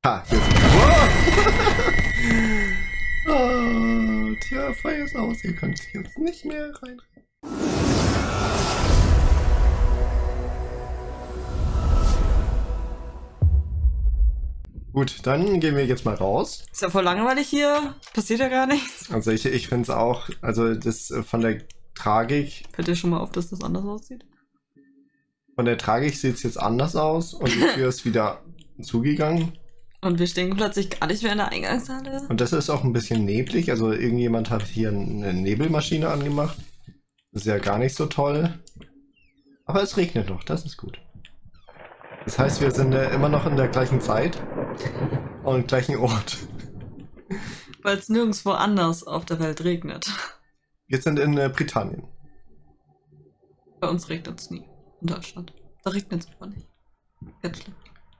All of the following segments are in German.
Ha, hier sind wir. Oh, tja, Feuer ist aus. Ihr könnt jetzt nicht mehr rein. Gut, dann gehen wir jetzt mal raus. Ist ja voll langweilig hier. Passiert ja gar nichts. Also ich finde es auch, also das von der Tragik. Fällt dir schon mal auf, dass das anders aussieht? Von der Tragik sieht es jetzt anders aus und die Tür ist wieder zugegangen. Und wir stehen plötzlich gar nicht mehr in der Eingangshalle. Und das ist auch ein bisschen neblig, also irgendjemand hat hier eine Nebelmaschine angemacht. Das ist ja gar nicht so toll. Aber es regnet noch, das ist gut. Das heißt, wir sind immer noch in der gleichen Zeit und gleichen Ort. Weil es nirgendwo anders auf der Welt regnet. Wir sind in Britannien. Bei uns regnet es nie. In Deutschland. Da regnet es einfach nicht. Ganz schlimm.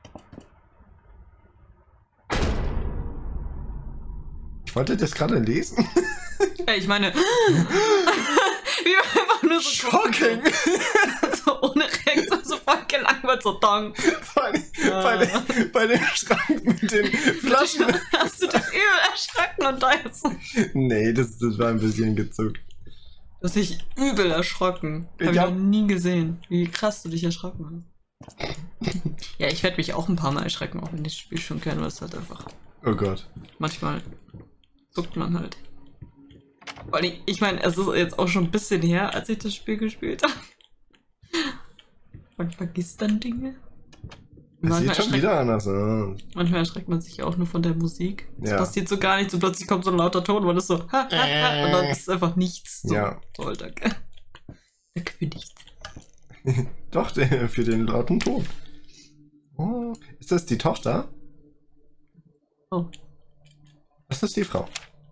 Ich wollte das gerade lesen. Ey, ich meine... Wie einfach nur so... Shocking! So ohne Reaktion, so voll gelangweilt, so dong. Bei dem Schrank mit den Flaschen. Hast du dich übel erschrocken und da jetzt... Nee, das war ein bisschen gezuckt. Du hast dich übel erschrocken. Hab ich noch nie gesehen, wie krass du dich erschrocken hast. Ja, ich werde mich auch ein paar Mal erschrecken, auch wenn ich das Spiel schon kenne, weil es halt einfach... Oh Gott. Manchmal zuckt man halt. Weil ich meine, es ist jetzt auch schon ein bisschen her, als ich das Spiel gespielt habe. Man vergisst dann Dinge. Das sieht schon wieder anders aus. Manchmal erschreckt man sich auch nur von der Musik. Es Ja. passiert so gar nichts und plötzlich kommt so ein lauter Ton, weil es so ha, ha, ha, und dann ist es einfach nichts. So, Ja. so Alter. Danke für nichts. Doch, für den lauten Ton. Oh, ist das die Tochter? Oh. Das ist die Frau.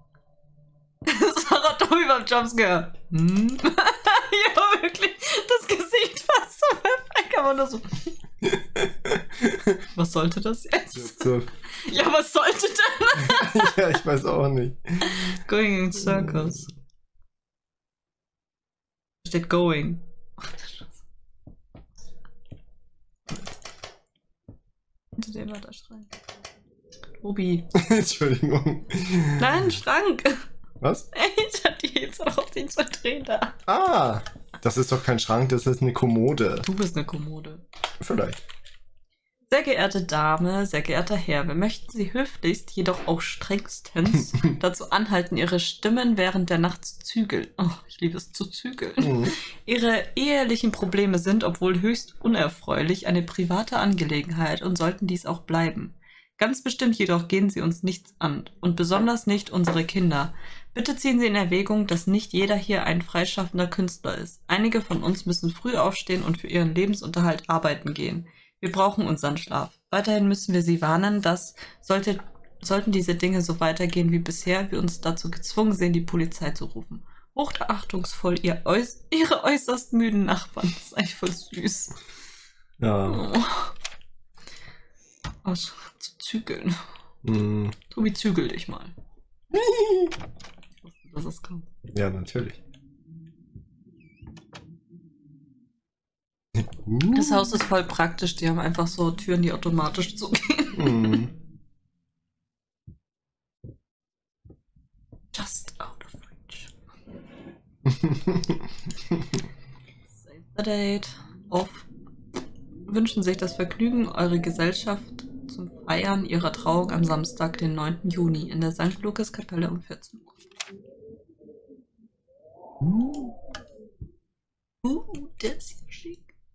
Sarah Tommy beim Jumpscare. Hm? Ja, wirklich. Das Gesicht fast so perfekt, aber nur so. Was sollte das jetzt? So. Ja, was sollte denn? Ja, ich weiß auch nicht. Going in circles. Steht going. Ach, das Scheiße. Hinter dem war der Schrank. Tobi. Entschuldigung. Nein, Schrank. Was? Ich hatte die jetzt noch auf den zu drehen da. Ah, das ist doch kein Schrank, das ist eine Kommode. Du bist eine Kommode. Vielleicht. Sehr geehrte Dame, sehr geehrter Herr, wir möchten Sie höflichst, jedoch auch strengstens dazu anhalten, Ihre Stimmen während der Nacht zu zügeln. Oh, ich liebe es zu zügeln. Mhm. Ihre ehelichen Probleme sind, obwohl höchst unerfreulich, eine private Angelegenheit und sollten dies auch bleiben. Ganz bestimmt jedoch gehen sie uns nichts an und besonders nicht unsere Kinder. Bitte ziehen Sie in Erwägung, dass nicht jeder hier ein freischaffender Künstler ist. Einige von uns müssen früh aufstehen und für ihren Lebensunterhalt arbeiten gehen. Wir brauchen unseren Schlaf. Weiterhin müssen wir Sie warnen, dass, sollten diese Dinge so weitergehen wie bisher, wir uns dazu gezwungen sehen, die Polizei zu rufen. Hochachtungsvoll Ihre äußerst müden Nachbarn. Das ist eigentlich voll süß. Ja. Oh. Aus zu zügeln. Mhm. Tobi, zügel dich mal. Ich wusste, dass es kommt. Ja, natürlich. Das Haus ist voll praktisch. Die haben einfach so Türen, die automatisch zugehen. Mhm. Just out of reach. Save the date. Off. Wünschen sich das Vergnügen, eure Gesellschaft zum Feiern ihrer Trauung am Samstag, den 9. Juni in der St. Lukas-Kapelle um 14 Uhr. Der ist ja schick.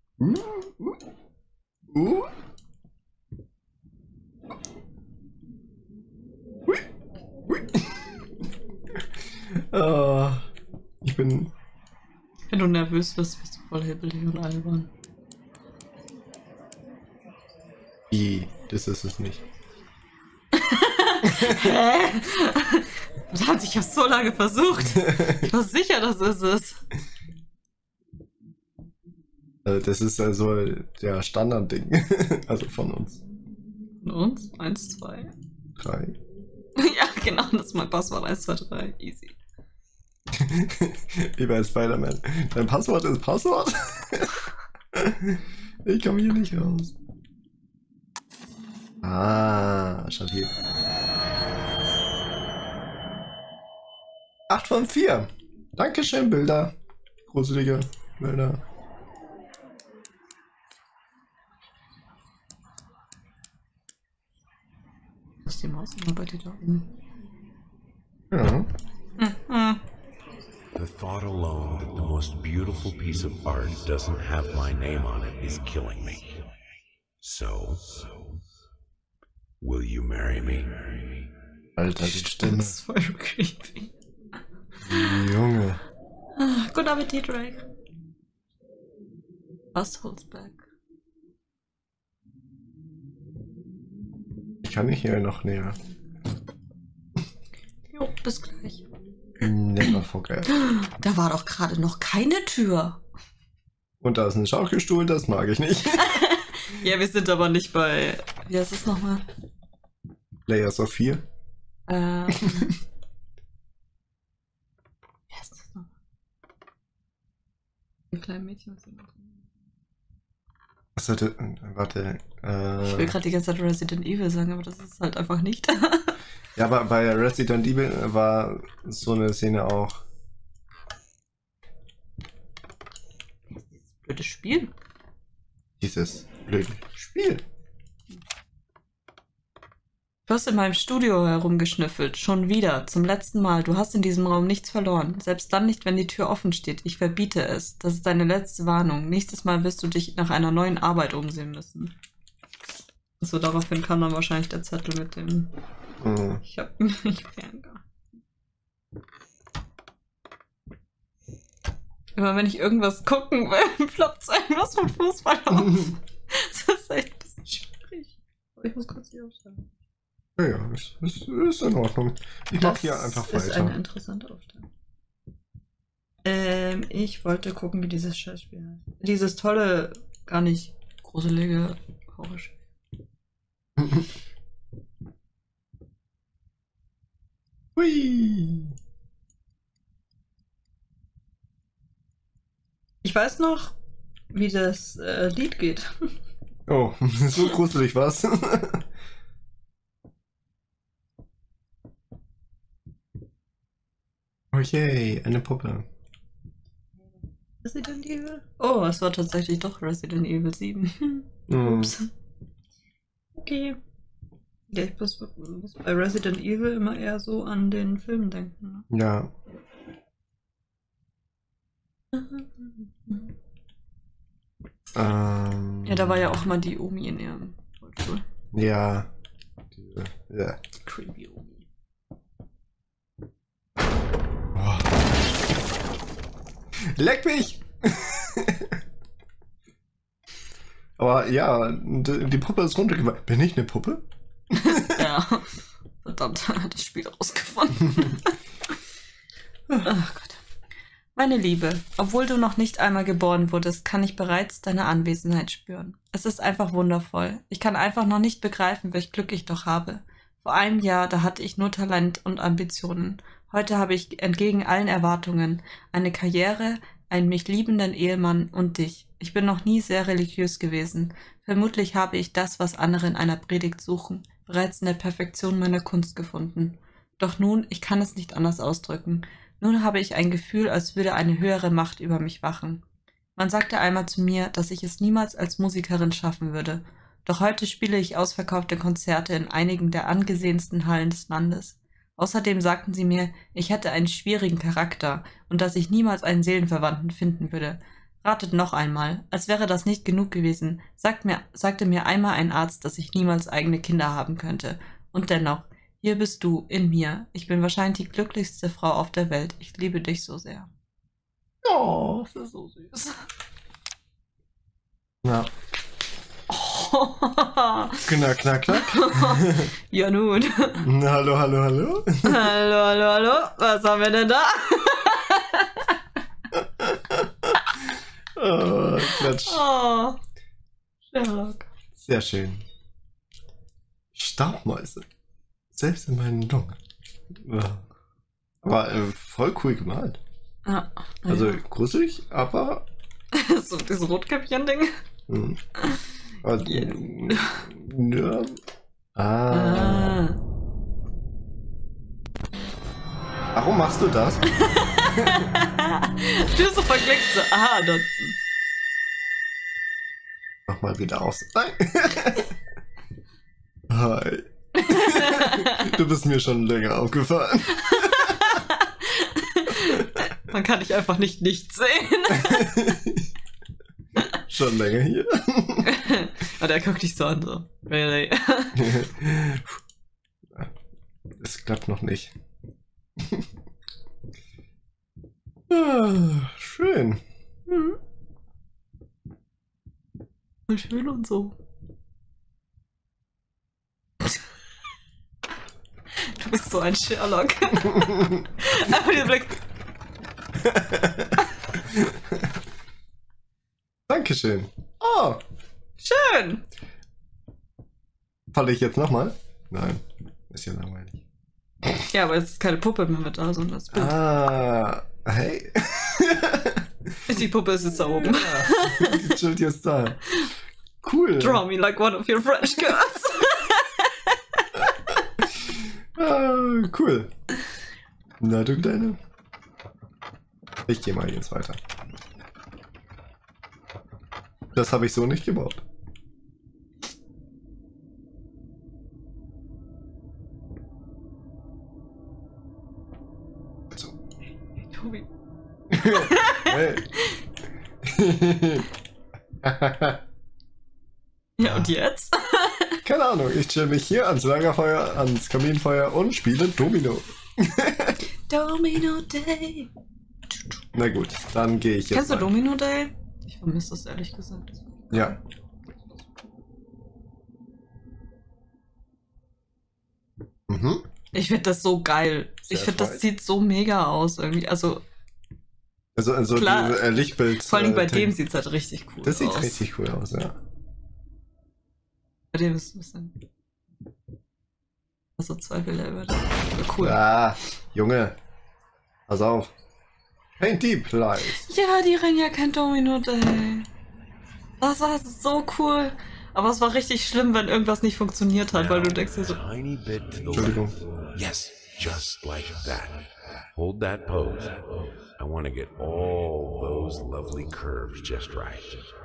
Oh, ich bin... Wenn du nervös wirst, bist du voll hibbelig und albern. Wie? Das ist es nicht. Hä? Das hat sich ja so lange versucht. Ich war sicher, das ist es. Das ist also der Standardding. Also von uns. Von uns? 1, 2. 3. Ja, genau, das ist mein Passwort. 1, 2, 3. Easy. Wie bei Spider-Man. Dein Passwort ist Passwort? Ich komme hier nicht raus. Ah, stabil. 8 von 4. Dankeschön, Bilder. Gruselige Bilder. Was ist die Maus immer bei dir da oben? Ja. The thought alone that the most beautiful piece of art doesn't have my name on it is killing me. So, will you marry me? Alter, die Stimme. Das ist voll creepy. Junge. Guten Appetit, Drake. Was holds back? Ich kann nicht hier noch näher. Jo, bis gleich. Never forget. Da war doch gerade noch keine Tür. Und da ist ein Schaukelstuhl, das mag ich nicht. Ja, wir sind aber nicht bei... Wie heißt es nochmal? Layers of 4. Wie heißt das nochmal? Ein kleines Mädchen. Was hatte... Warte. Ich will gerade die ganze Zeit Resident Evil sagen, aber das ist halt einfach nicht. Ja, aber bei Resident Evil war so eine Szene auch. Blödes Spiel. Dieses blöde Spiel. Du hast in meinem Studio herumgeschnüffelt. Schon wieder. Zum letzten Mal. Du hast in diesem Raum nichts verloren. Selbst dann nicht, wenn die Tür offen steht. Ich verbiete es. Das ist deine letzte Warnung. Nächstes Mal wirst du dich nach einer neuen Arbeit umsehen müssen. So, daraufhin kam dann wahrscheinlich der Zettel mit dem... Ich hab mich ferngehalten. Immer wenn ich irgendwas gucken will, ploppt irgendwas von Fußball auf. Das ist echt ein bisschen schwierig. Aber ich muss kurz hier aufstellen. Ja, ist in Ordnung. Ich mach hier einfach Das ist weiter. eine interessante Aufstellung. Ich wollte gucken, wie dieses Scheißspiel heißt. Dieses tolle, gar nicht gruselige Horrorspiel. Hui. Ich weiß noch, wie das Lied geht. Oh, so gruselig was. Oh yay, eine Puppe. Resident Evil? Oh, es war tatsächlich doch Resident Evil 7. Ups. Okay. Ja, ich muss bei Resident Evil immer eher so an den Film denken. Ne? Ja. Ja, da war ja auch mal die Omi in ihrem Rollstuhl. Ja. Ja. Creepy Omi. Oh. Leck mich! Aber ja, die Puppe ist runtergefallen. Bin ich eine Puppe? Ja. Verdammt, hat das Spiel rausgefunden. Ach Gott. Meine Liebe, obwohl du noch nicht einmal geboren wurdest, kann ich bereits deine Anwesenheit spüren. Es ist einfach wundervoll. Ich kann einfach noch nicht begreifen, welch Glück ich doch habe. Vor einem Jahr, da hatte ich nur Talent und Ambitionen. Heute habe ich entgegen allen Erwartungen eine Karriere, einen mich liebenden Ehemann und dich. Ich bin noch nie sehr religiös gewesen. Vermutlich habe ich das, was andere in einer Predigt suchen, bereits in der Perfektion meiner Kunst gefunden. Doch nun, ich kann es nicht anders ausdrücken. Nun habe ich ein Gefühl, als würde eine höhere Macht über mich wachen. Man sagte einmal zu mir, dass ich es niemals als Musikerin schaffen würde. Doch heute spiele ich ausverkaufte Konzerte in einigen der angesehensten Hallen des Landes. Außerdem sagten sie mir, ich hätte einen schwierigen Charakter und dass ich niemals einen Seelenverwandten finden würde. Ratet noch einmal, als wäre das nicht genug gewesen, sagte mir einmal ein Arzt, dass ich niemals eigene Kinder haben könnte. Und dennoch, hier bist du, in mir. Ich bin wahrscheinlich die glücklichste Frau auf der Welt. Ich liebe dich so sehr. Oh, das ist so süß. Ja. Oh. Knack, knack, knack. Ja nun. Hallo, hallo, hallo. Hallo, hallo, hallo. Was haben wir denn da? Oh, Klatsch. Oh. Sherlock. Sehr schön. Staubmäuse. Selbst in meinen Lungen. Ja. Aber voll cool gemalt. Ja. Also gruselig, aber... So dieses Rotkäppchen-Ding. Also, ja, Ah. Warum machst du das? Du bist so verklickt so. Aha, dann. Mach mal wieder aus. Nein. Hi. Du bist mir schon länger aufgefallen. Man kann dich einfach nicht sehen. Schon länger hier. Und er guckt dich so an, so. Really? Es klappt noch nicht. Ah, schön. Mhm. Voll schön und so. Du bist so ein Sherlock. Einfach dieser Blick. Dankeschön. Oh, Schön. falle ich jetzt nochmal? Nein, ist ja langweilig. Ja, aber es ist keine Puppe mehr mit da, sondern das Bild. Ah, hey. Die Puppe ist jetzt da oben. Ja, die chillt jetzt da. Cool. Draw me like one of your French girls. Ah, cool. Na, du Kleine. Ich gehe mal jetzt weiter. Das habe ich so nicht gebaut. So. Tobi. Hey. Ja, und jetzt? Keine Ahnung, ich chill mich hier ans Lagerfeuer, ans Kaminfeuer und spiele Domino. Domino Day. Na gut, dann gehe ich jetzt. Kennst du mal. Domino Day? Ich vermisse das ehrlich gesagt. Ja. Mhm. Ich finde das so geil. Sehr Ich finde, das erfreut. sieht so mega aus irgendwie. Also, Also Klar. diese Lichtbild. vor allem bei dem Technik. sieht es halt richtig cool aus. Das sieht richtig cool aus, ja. Bei dem ist ein bisschen. Also Zweifel über das. Aber cool. Ah, Junge. Pass auf. Paint Deep Lies. Ja, die rennen ja kein Domino Day. Das war so cool. Aber es war richtig schlimm, wenn irgendwas nicht funktioniert hat, weil du denkst dir so. Tiny bit to the Entschuldigung. left. Yes, just like that. Hold that pose. I want to get all those lovely curves just right.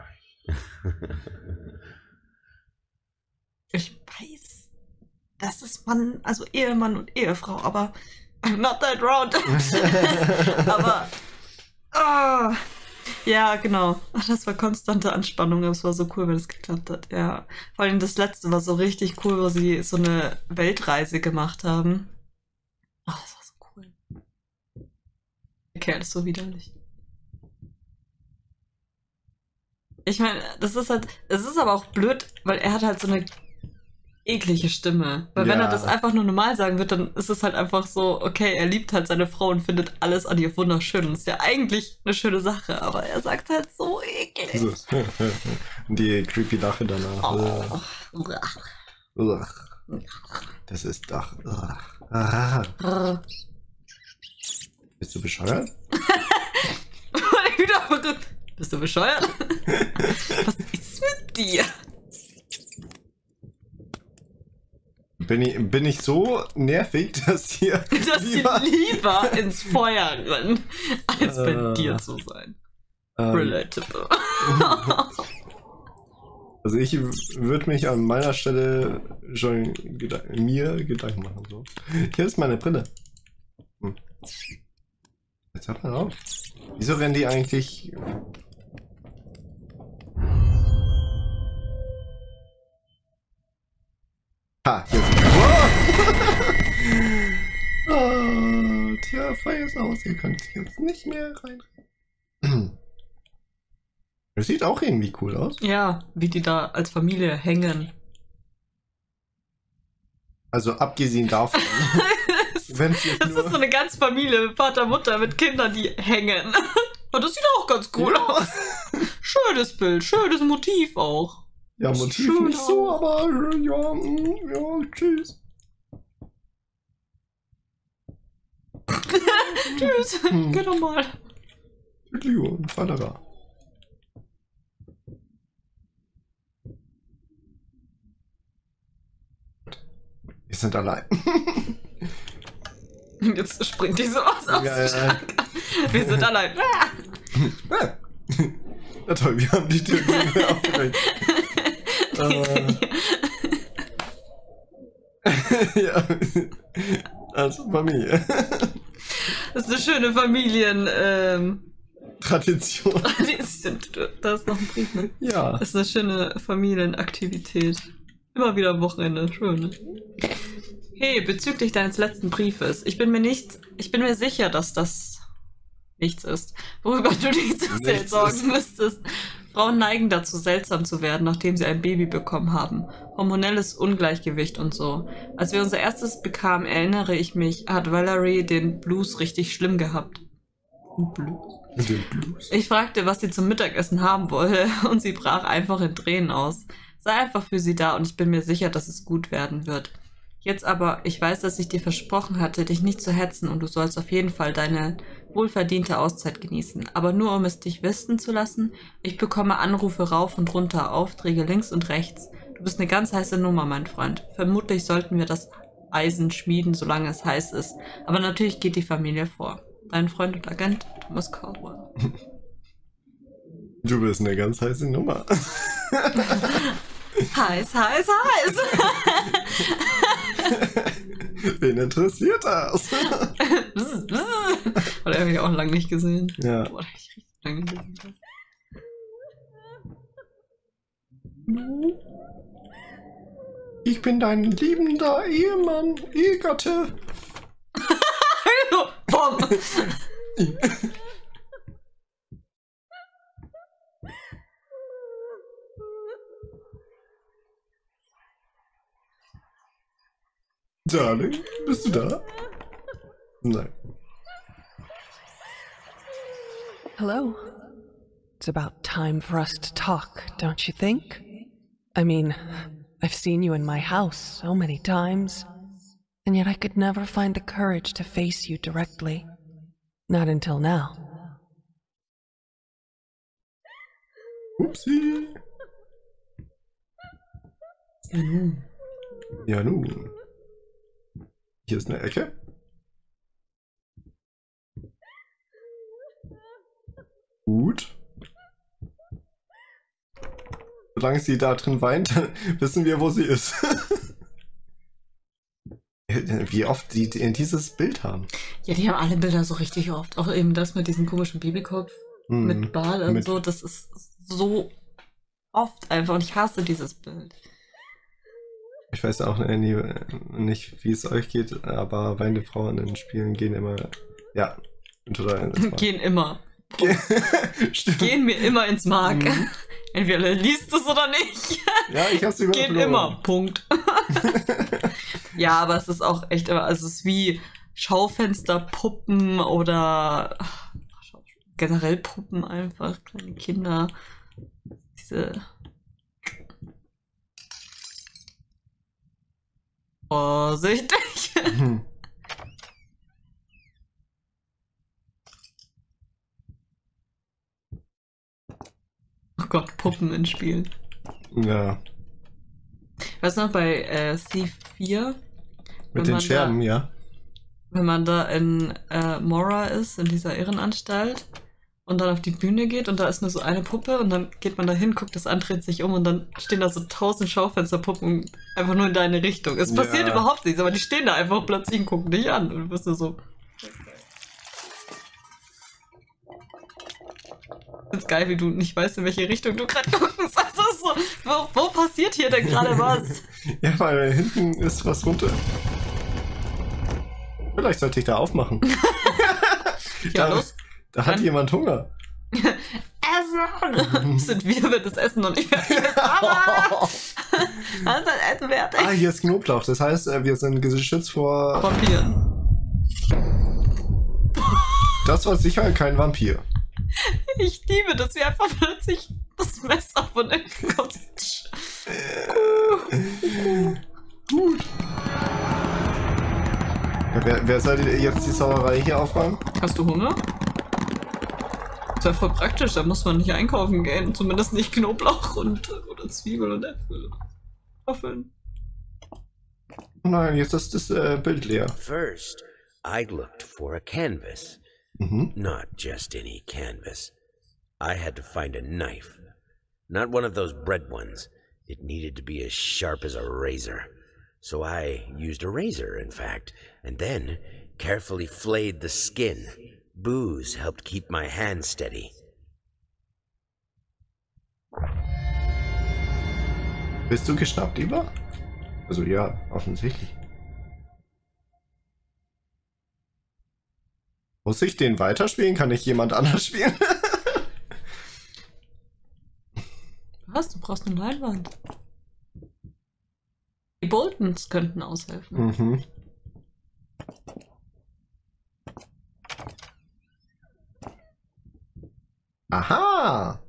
Ich weiß, das ist Mann, also Ehemann und Ehefrau, aber I'm not that round. Aber ah, ja, genau. Ach, das war konstante Anspannung, aber es war so cool, wenn es geklappt hat. Ja, vor allem das letzte war so richtig cool, wo sie so eine Weltreise gemacht haben. Ach, das war so cool. Der Kerl ist so widerlich. Ich meine, das ist halt, es ist aber auch blöd, weil er hat halt so eine eklige Stimme. Weil wenn Ja. er das einfach nur normal sagen wird, dann ist es halt einfach so, okay, er liebt halt seine Frau und findet alles an ihr wunderschön. Und ist ja eigentlich eine schöne Sache, aber er sagt halt so eklig. So. Die creepy Lache danach. Oh. Ugh. Das ist doch. Ah. Bist du bescheuert? Wieder verrückt. Bist du bescheuert? Was ist mit dir? Bin ich so nervig, dass hier. Dass sie lieber ins Feuer rennen, als bei dir zu sein. Relatable. Also ich würde mich an meiner Stelle schon mir Gedanken machen. So. Hier ist meine Brille. Hm. Jetzt hört man auf. Wieso rennen die eigentlich? Ha, hier sind wir. Oh, tja, Feuer ist aus. Ihr könnt jetzt nicht mehr rein. Das sieht auch irgendwie cool aus. Ja, wie die da als Familie hängen. Also abgesehen davon, wenn es jetzt Das nur... ist so eine ganze Familie, Vater, Mutter mit Kindern, die hängen. Und das sieht auch ganz cool Ja. aus. Schönes Bild, schönes Motiv auch. Ja, Sieht Motiv schön nicht so, aus. aber ja, ja, tschüss. Tschüss, geh doch mal. Entschuldigung, Vater. sind allein. Jetzt springt die so aus. Ja. Wir sind allein. Na toll, wir haben die Tür aufgeweckt. Ja, also Familie. Das ist eine schöne Tradition. Da ist noch ein Brief, ne? Ja. Das ist eine schöne Familienaktivität. Immer wieder am Wochenende. Schön. Hey, bezüglich deines letzten Briefes. Ich bin mir sicher, dass das nichts ist, worüber du dich so sehr sorgen müsstest. Frauen neigen dazu, seltsam zu werden, nachdem sie ein Baby bekommen haben. Hormonelles Ungleichgewicht und so. Als wir unser erstes bekamen, erinnere ich mich, hat Valerie den Blues richtig schlimm gehabt. Den Blues? Ich fragte, was sie zum Mittagessen haben wolle, und sie brach einfach in Tränen aus. Sei einfach für sie da und ich bin mir sicher, dass es gut werden wird. Jetzt aber, ich weiß, dass ich dir versprochen hatte, dich nicht zu hetzen und du sollst auf jeden Fall deine wohlverdiente Auszeit genießen. Aber nur um es dich wissen zu lassen, ich bekomme Anrufe rauf und runter, Aufträge links und rechts. Du bist eine ganz heiße Nummer, mein Freund. Vermutlich sollten wir das Eisen schmieden, solange es heiß ist. Aber natürlich geht die Familie vor. Dein Freund und Agent, Thomas Caldwell. Du bist eine ganz heiße Nummer. Heiß, heiß, heiß! Wen interessiert das? Oder habe ich auch lange nicht gesehen. Ja. Boah, hab ich richtig lange nicht gesehen. Ich bin dein liebender Ehemann, Ehegatte. Bom! Darling, bist du da? Nein. Hello. It's about time for us to talk, don't you think? I mean, I've seen you in my house so many times, and yet I could never find the courage to face you directly. Not until now. Upsi. Ja nun. Hier ist eine Ecke. Gut. Solange sie da drin weint, wissen wir, wo sie ist. Wie oft die dieses Bild haben. Ja, die haben alle Bilder so richtig oft. Auch eben das mit diesem komischen Babykopf mit Ball und so. Das ist so oft einfach. Und ich hasse dieses Bild. Ich weiß auch nicht, wie es euch geht, aber weinende Frauen in den Spielen gehen immer. Ja, total. Gehen immer. Stimmt. Gehen mir immer ins Mark. Entweder liest es oder nicht. Ja, ich hab's überall Gehen immer. Punkt. Ja, aber es ist auch echt immer, also es ist wie Schaufensterpuppen oder generell Puppen einfach, kleine Kinder. Diese vorsichtig. Oh Gott, Puppen in Spielen. Ja. Weißt du noch, bei Thief 4? Mit den Scherben, ja. Wenn man da in Mora ist, in dieser Irrenanstalt, und dann auf die Bühne geht und da ist nur so eine Puppe und dann geht man da hin, guckt das an, dreht sich um und dann stehen da so 1000 Schaufensterpuppen einfach nur in deine Richtung. Es passiert überhaupt nichts, aber die stehen da einfach plötzlich und gucken dich an und du bist nur so. Ich find's geil, wie du nicht weißt, in welche Richtung du gerade guckst. Also so, wo passiert hier denn gerade was? Ja, weil hinten ist was runter. Vielleicht sollte ich da aufmachen. Ja, los. Da hat jemand Hunger. Essen! Sind wir, wenn das Essen noch nicht fertig ist. Aber was ist das Essen fertig? Ah, hier ist Knoblauch. Das heißt, wir sind geschützt vor Vampiren. Das war sicher kein Vampir. Ich liebe, dass wir einfach plötzlich das Messer von der kommt. Gut. Ja, wer soll jetzt die Sauerei hier aufräumen? Hast du Hunger? Das wäre voll praktisch, da muss man nicht einkaufen gehen. Zumindest nicht Knoblauch oder Zwiebeln und Äpfel. Kartoffeln. Nein, jetzt ist das Bild leer. First, I looked for a canvas. Mhm. Not just any canvas. I had to find a knife. Not one of those bread ones. It needed to be as sharp as a razor. So I used a razor, in fact, and then carefully flayed the skin. Booze helped keep my hand steady. Bist du geschnappt, Eva? Also ja, offensichtlich. Muss ich den weiterspielen? Kann ich jemand anders spielen? Was? Du brauchst eine Leinwand. Die Boltons könnten aushelfen. Mhm. Aha!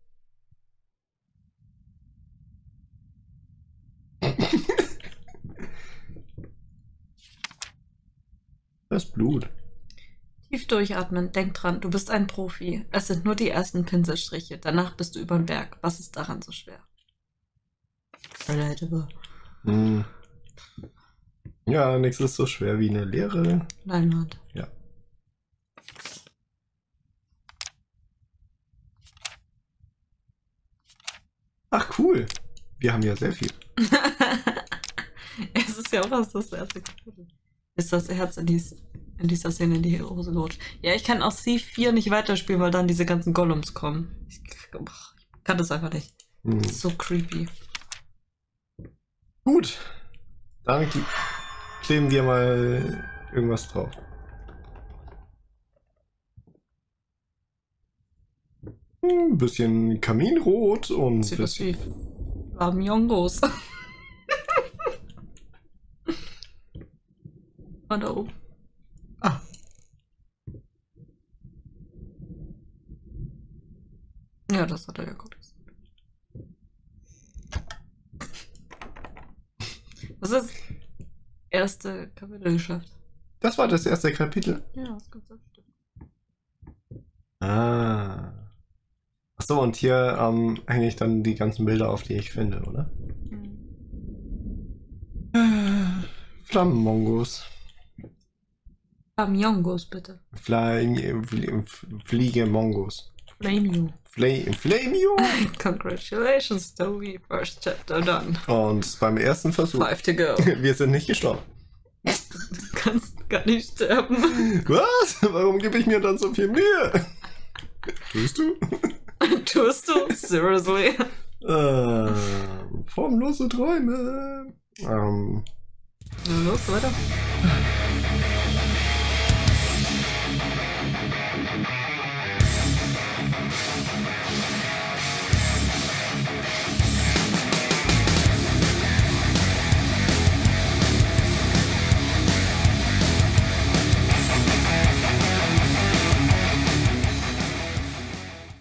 Das Blut. Tief durchatmen, denk dran, du bist ein Profi. Es sind nur die ersten Pinselstriche, danach bist du übern Berg. Was ist daran so schwer? Relatable. Hm. Ja, nichts ist so schwer wie eine leere. Leinwand. Ja. Ach cool. Wir haben ja sehr viel. Es ist ja auch erst das erste Kapitel. Ist das Herz in dieser Szene in die Hose gerutscht. Ja, ich kann auch C4 nicht weiterspielen, weil dann diese ganzen Gollums kommen. Ich kann das einfach nicht. Hm. Das ist so creepy. Gut. Dann kleben wir mal irgendwas drauf. Ein bisschen Kaminrot und Sieht aus bisschen... wie Flamingos. Mal da oben. Ah. Ja, das hat er ja gut gesagt. Was ist das erste Kapitel geschafft? Das war das erste Kapitel. Ja, das kann sein. Ah. Achso, und hier hänge ich dann die ganzen Bilder auf, die ich finde, oder? Flammenmongos. Flamingos, bitte. Fliege-Mongos. Flame you. Flame you? Congratulations, Toby. First chapter done. Und beim ersten Versuch. 5 to go. Wir sind nicht gestorben. Du kannst gar nicht sterben. Was? Warum gebe ich mir dann so viel Mühe? Tust du? Tust du? Seriously? Formlose Träume. Los, weiter.